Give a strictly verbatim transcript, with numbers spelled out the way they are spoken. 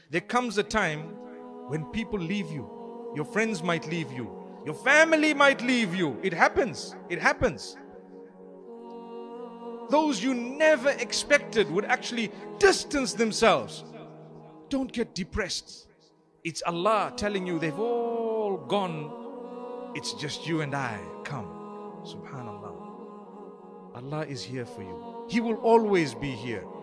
There comes a time when people leave you. Your friends might leave you. Your family might leave you. It happens. It happens. Those you never expected would actually distance themselves. Don't get depressed. It's Allah telling you they've all gone. It's just you and I. Come. Subhanallah. Allah is here for you. He will always be here.